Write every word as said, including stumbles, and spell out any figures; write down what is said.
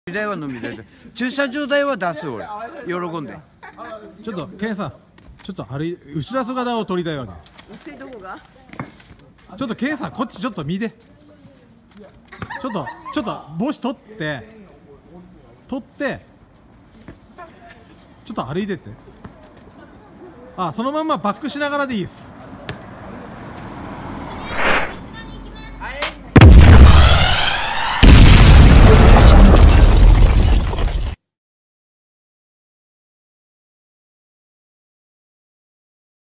代は飲み代で、駐車場代は出す俺、喜んで。 ちょっとケンさん、ちょっと歩い後ろ姿を撮りたいわけ。 薄いどこが？ ちょっとケンさんこっちちょっと見て。ちょっとちょっと帽子取って取ってちょっと歩いてって。あ、そのまんまバックしながらでいいです。